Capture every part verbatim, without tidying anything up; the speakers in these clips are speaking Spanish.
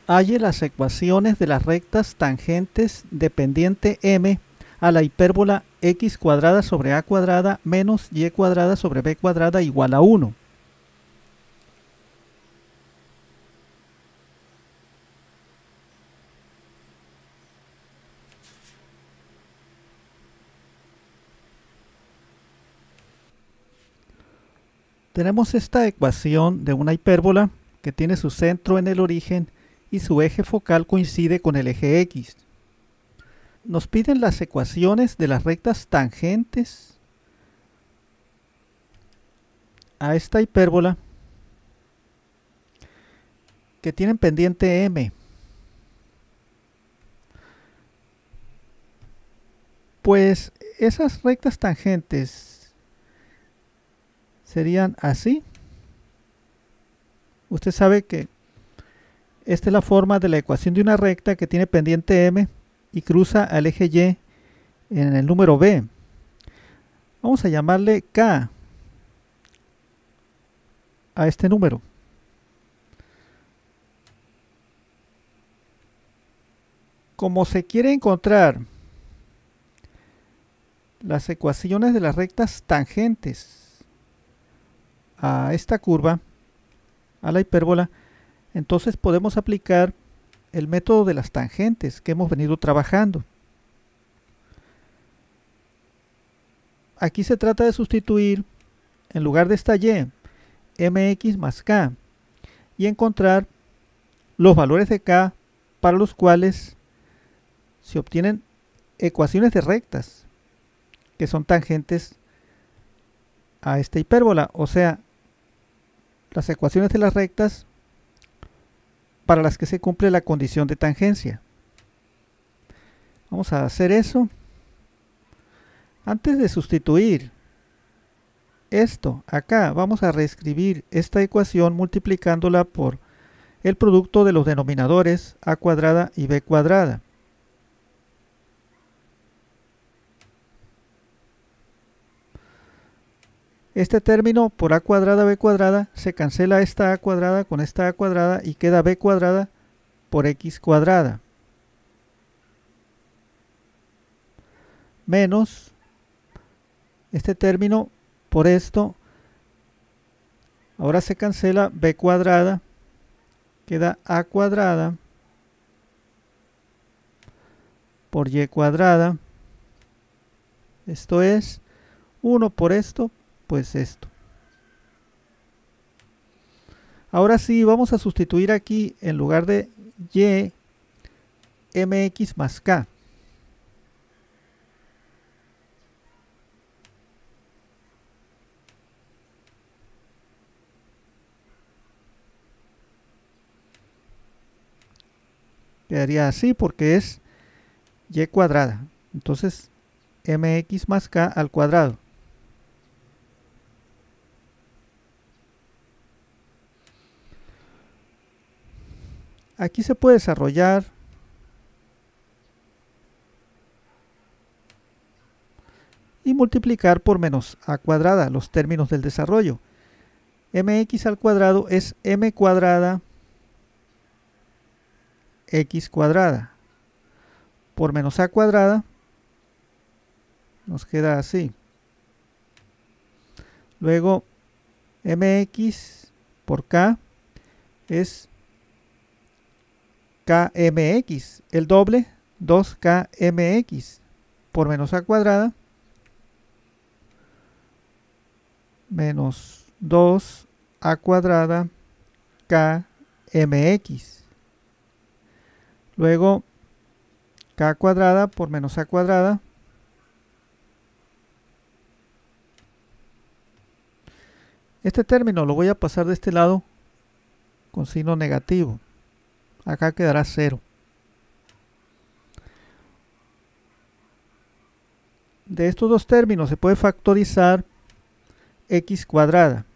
Halle las ecuaciones de las rectas tangentes de pendiente m a la hipérbola x cuadrada sobre a cuadrada menos y cuadrada sobre b cuadrada igual a uno. Tenemos esta ecuación de una hipérbola que tiene su centro en el origen y su eje focal coincide con el eje x. Nos piden las ecuaciones de las rectas tangentes a esta hipérbola que tienen pendiente m. Pues esas rectas tangentes serían así. Usted sabe que esta es la forma de la ecuación de una recta que tiene pendiente m y cruza al eje y en el número b. Vamos a llamarle k a este número. Como se quiere encontrar las ecuaciones de las rectas tangentes a esta curva, a la hipérbola, entonces podemos aplicar el método de las tangentes que hemos venido trabajando. Aquí se trata de sustituir, en lugar de esta y, mx más k, y encontrar los valores de k para los cuales se obtienen ecuaciones de rectas que son tangentes a esta hipérbola, o sea, las ecuaciones de las rectas para las que se cumple la condición de tangencia. Vamos a hacer eso. Antes de sustituir esto acá, vamos a reescribir esta ecuación multiplicándola por el producto de los denominadores a cuadrada y b cuadrada. Este término por a cuadrada b cuadrada se cancela esta a cuadrada con esta a cuadrada y queda b cuadrada por x cuadrada. Menos este término por esto. Ahora se cancela b cuadrada. Queda a cuadrada por y cuadrada. Esto es uno por esto. Pues esto. Ahora sí, vamos a sustituir aquí en lugar de y, mx más k. Quedaría así porque es y cuadrada. Entonces, mx más k al cuadrado. Aquí se puede desarrollar y multiplicar por menos a cuadrada los términos del desarrollo. Mx al cuadrado es m cuadrada x cuadrada por menos a cuadrada nos queda así. Luego mx por k es kmx, el doble, dos k m x por menos a cuadrada menos dos a cuadrada kmx. Luego k cuadrada por menos a cuadrada este término lo voy a pasar de este lado con signo negativo. Acá quedará cero. De estos dos términos se puede factorizar x cuadrada.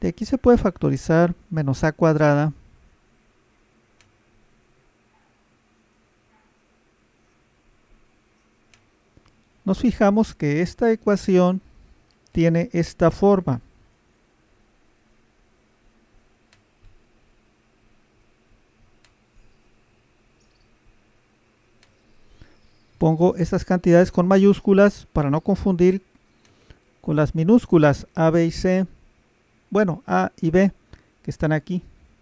Y aquí se puede factorizar menos a cuadrada nos fijamos que esta ecuación tiene esta forma. Pongo estas cantidades con mayúsculas para no confundir con las minúsculas A, B y C. Bueno, A y B que están aquí.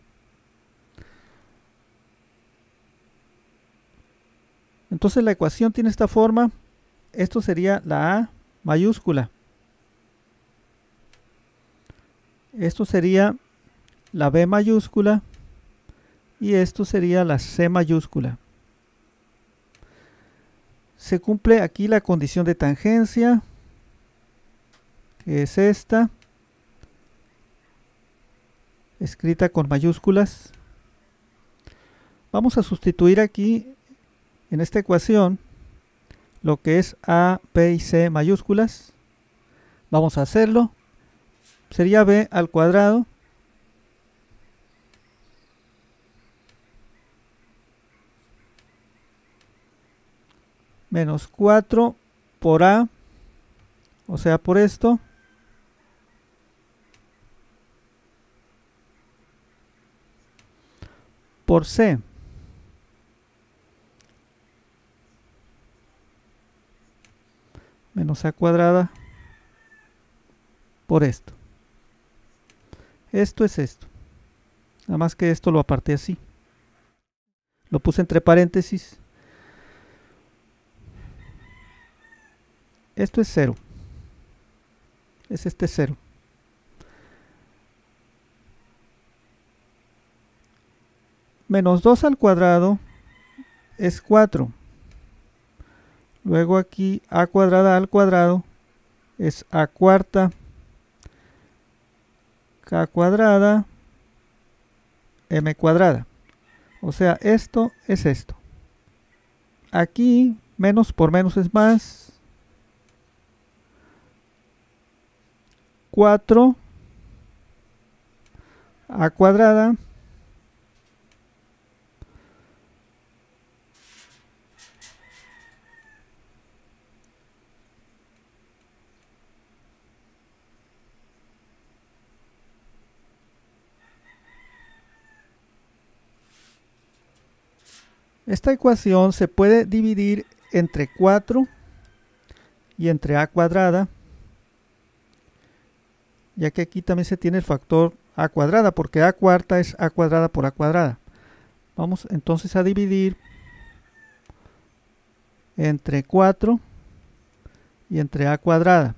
Entonces la ecuación tiene esta forma. Esto sería la A mayúscula. Esto sería la B mayúscula. Y esto sería la C mayúscula. Se cumple aquí la condición de tangencia, que es esta, escrita con mayúsculas. Vamos a sustituir aquí en esta ecuación lo que es A, B y C mayúsculas. Vamos a hacerlo. Sería B al cuadrado menos cuatro por A, o sea por esto, por C. Menos A cuadrada por esto. Esto es esto. Nada más que esto lo aparté así. Lo puse entre paréntesis. Esto es cero. Es este cero. Menos dos al cuadrado es cuatro. Luego aquí A cuadrada al cuadrado es A cuarta. K cuadrada. M cuadrada. O sea, esto es esto. Aquí menos por menos es más. cuatro A cuadrada esta ecuación se puede dividir entre cuatro y entre A cuadrada, ya que aquí también se tiene el factor A cuadrada, porque A cuarta es A cuadrada por A cuadrada. Vamos entonces a dividir entre cuatro y entre A cuadrada.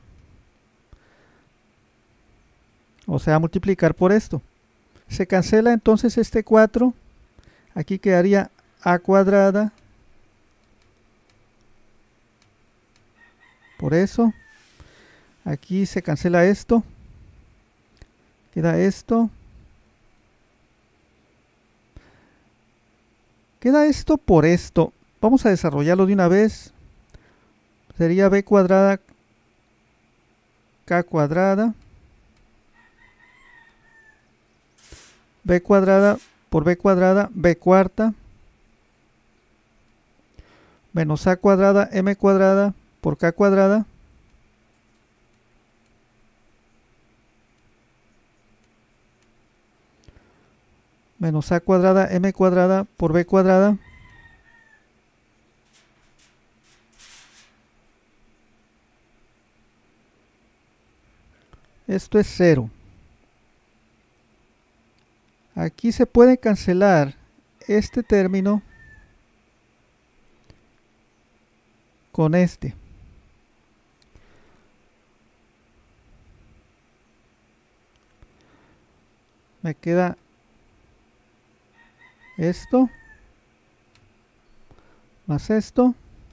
O sea, multiplicar por esto. Se cancela entonces este cuatro. Aquí quedaría A cuadrada. Por eso. Aquí se cancela esto. Queda esto. Queda esto por esto. Vamos a desarrollarlo de una vez. Sería B cuadrada K cuadrada. B cuadrada por B cuadrada, B cuarta. Menos A cuadrada, M cuadrada por K cuadrada. Menos A cuadrada, M cuadrada por B cuadrada. Esto es cero. Aquí se puede cancelar este término con este. Me queda esto más esto.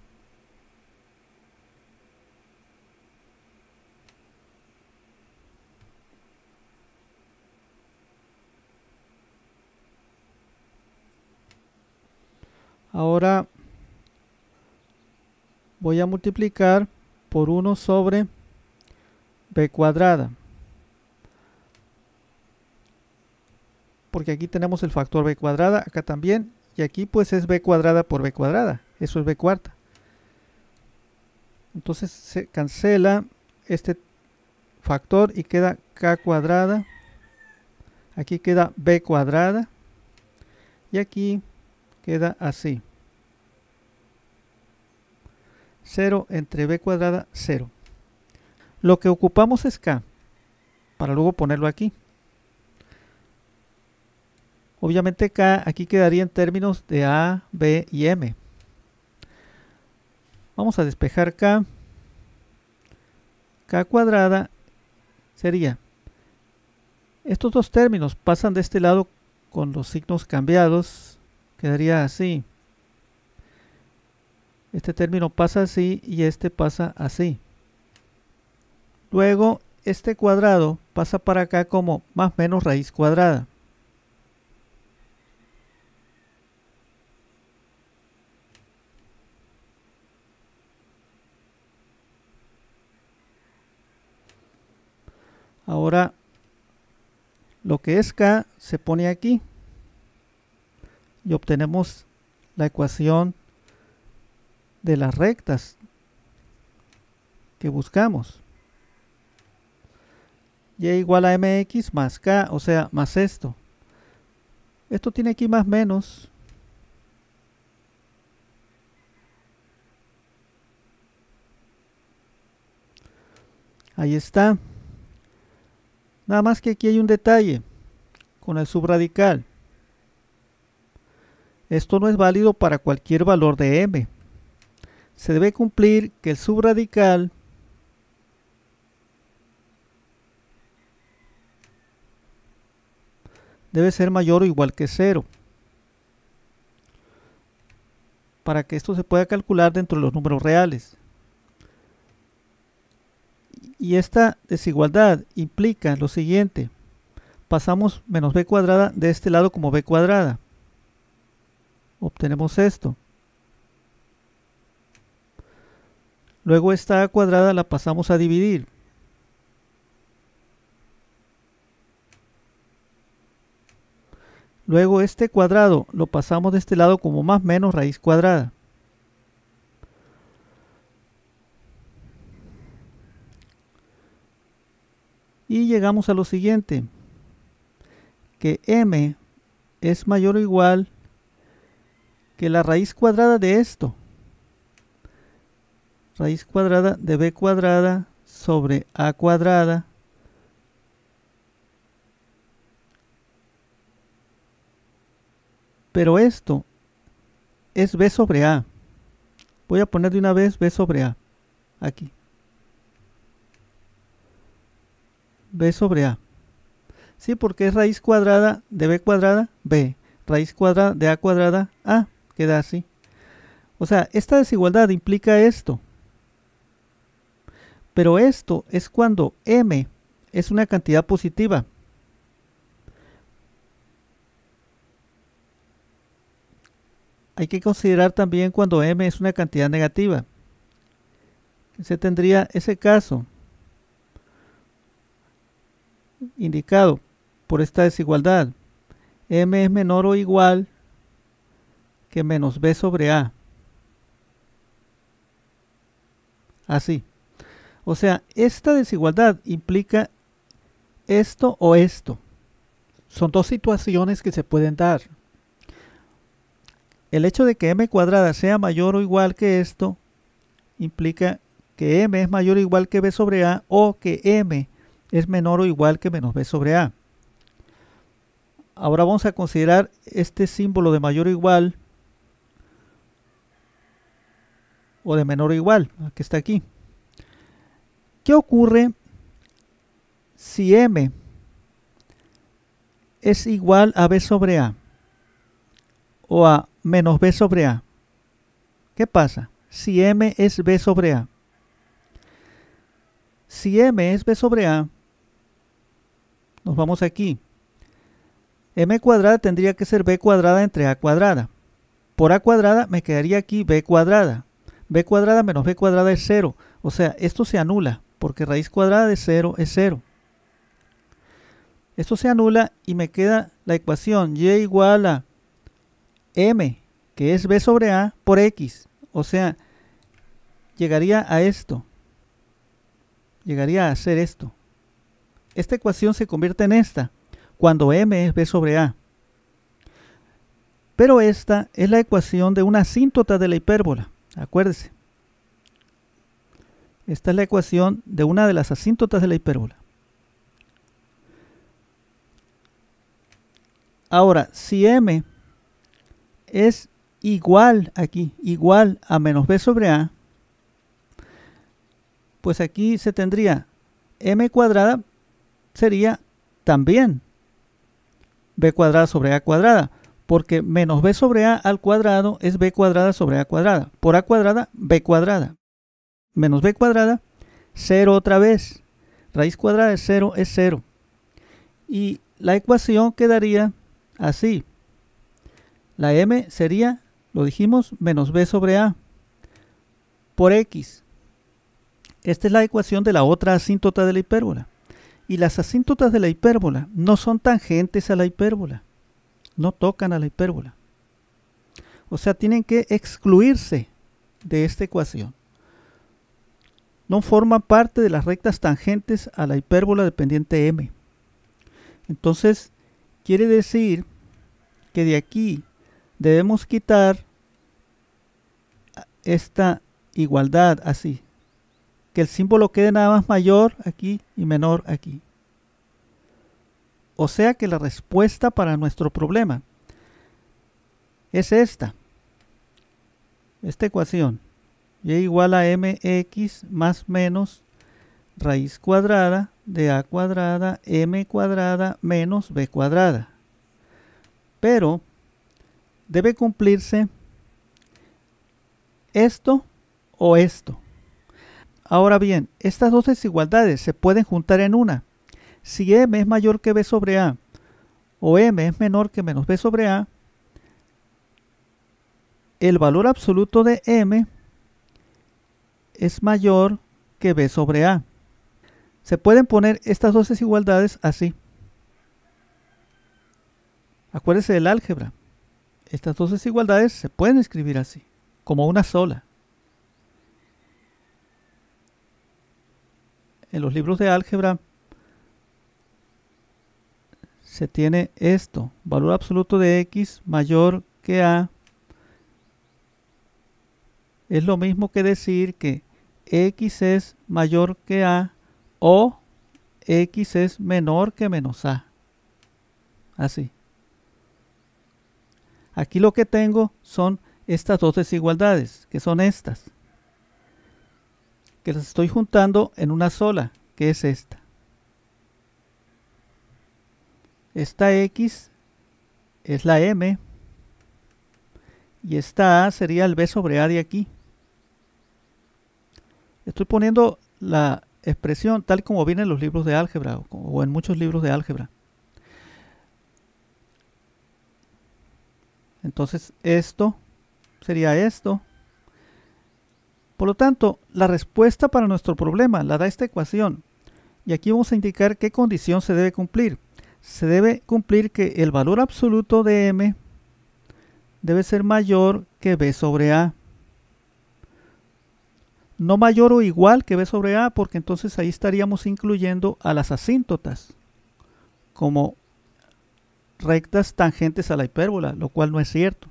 Ahora voy a multiplicar por uno sobre B cuadrada. porque aquí tenemos el factor b cuadrada, acá también, y aquí pues es b cuadrada por b cuadrada, eso es b cuarta. Entonces se cancela este factor y queda k cuadrada, aquí queda b cuadrada, y aquí queda así. cero entre b cuadrada, cero. Lo que ocupamos es k, para luego ponerlo aquí. Obviamente k aquí quedaría en términos de a, b y m. Vamos a despejar k. K cuadrada sería, estos dos términos pasan de este lado con los signos cambiados, quedaría así. Este término pasa así y este pasa así. Luego este cuadrado pasa para acá como más menos raíz cuadrada. Ahora lo que es k se pone aquí y obtenemos la ecuación de las rectas que buscamos. Y igual a mx más k, o sea, más esto. Esto tiene aquí más menos. Ahí está. Nada más que aquí hay un detalle con el subradical. Esto no es válido para cualquier valor de m. Se debe cumplir que el subradical debe ser mayor o igual que cero. Para que esto se pueda calcular dentro de los números reales. Y esta desigualdad implica lo siguiente. Pasamos menos b cuadrada de este lado como b cuadrada. Obtenemos esto. Luego esta a cuadrada la pasamos a dividir. Luego este cuadrado lo pasamos de este lado como más menos raíz cuadrada. Y llegamos a lo siguiente, que m es mayor o igual que la raíz cuadrada de esto. Raíz cuadrada de b cuadrada sobre a cuadrada pero esto es b sobre a. Voy a poner de una vez b sobre a aquí. B sobre a. Sí, porque es raíz cuadrada de b cuadrada, b. Raíz cuadrada de a cuadrada, a. Queda así. O sea, esta desigualdad implica esto. Pero esto es cuando m es una cantidad positiva. Hay que considerar también cuando m es una cantidad negativa. Se tendría ese caso indicado por esta desigualdad. M es menor o igual que menos b sobre a. Así. O sea, esta desigualdad implica esto o esto. Son dos situaciones que se pueden dar. El hecho de que m cuadrada sea mayor o igual que esto implica que m es mayor o igual que b sobre a o que m es menor o igual que menos b sobre a. Ahora vamos a considerar este símbolo de mayor o igual o de menor o igual, que está aquí. ¿Qué ocurre si m es igual a b sobre a o a menos b sobre a? ¿Qué pasa si m es b sobre a? Si m es b sobre a, nos vamos aquí. M cuadrada tendría que ser b cuadrada entre a cuadrada. Por a cuadrada me quedaría aquí b cuadrada. B cuadrada menos b cuadrada es cero. O sea, esto se anula porque raíz cuadrada de cero es cero. Esto se anula y me queda la ecuación y igual a m, que es b sobre a, por x. O sea, llegaría a esto. Llegaría a ser esto. Esta ecuación se convierte en esta cuando m es b sobre a. Pero esta es la ecuación de una asíntota de la hipérbola. Acuérdese. Esta es la ecuación de una de las asíntotas de la hipérbola. Ahora, si m es igual aquí, igual a menos b sobre a, pues aquí se tendría m cuadrada sería también b cuadrada sobre a cuadrada, porque menos b sobre a al cuadrado es b cuadrada sobre a cuadrada. Por a cuadrada, b cuadrada. Menos b cuadrada, cero otra vez. Raíz cuadrada de cero es cero. Y la ecuación quedaría así. La m sería, lo dijimos, menos b sobre a por x. Esta es la ecuación de la otra asíntota de la hipérbola. Y las asíntotas de la hipérbola no son tangentes a la hipérbola. No tocan a la hipérbola. O sea, tienen que excluirse de esta ecuación. No forman parte de las rectas tangentes a la hipérbola dependiente m. Entonces, quiere decir que de aquí debemos quitar esta igualdad así. Que el símbolo quede nada más mayor aquí y menor aquí. O sea que la respuesta para nuestro problema es esta. Esta ecuación. Y igual a mx más menos raíz cuadrada de a cuadrada m cuadrada menos b cuadrada. Pero debe cumplirse esto o esto. Ahora bien, estas dos desigualdades se pueden juntar en una. Si m es mayor que b sobre a o m es menor que menos b sobre a, el valor absoluto de m es mayor que b sobre a. Se pueden poner estas dos desigualdades así. Acuérdese del álgebra. Estas dos desigualdades se pueden escribir así, como una sola. En los libros de álgebra se tiene esto, valor absoluto de x mayor que a. Es lo mismo que decir que x es mayor que a o x es menor que menos a. Así. Aquí lo que tengo son estas dos desigualdades, que son estas. Que las estoy juntando en una sola, que es esta. Esta x es la m y esta a sería el b sobre a de aquí. Estoy poniendo la expresión tal como viene en los libros de álgebra o, o en muchos libros de álgebra. Entonces esto sería esto. Por lo tanto, la respuesta para nuestro problema la da esta ecuación. Y aquí vamos a indicar qué condición se debe cumplir. Se debe cumplir que el valor absoluto de m debe ser mayor que b sobre a. No mayor o igual que b sobre a, porque entonces ahí estaríamos incluyendo a las asíntotas como rectas tangentes a la hipérbola, lo cual no es cierto.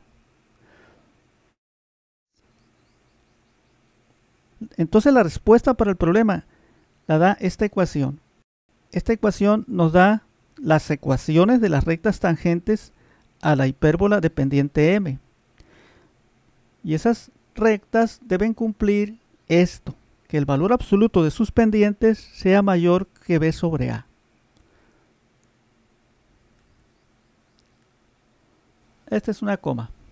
Entonces la respuesta para el problema la da esta ecuación. Esta ecuación nos da las ecuaciones de las rectas tangentes a la hipérbola dependiente m. Y esas rectas deben cumplir esto, que el valor absoluto de sus pendientes sea mayor que b sobre a. Esta es una coma.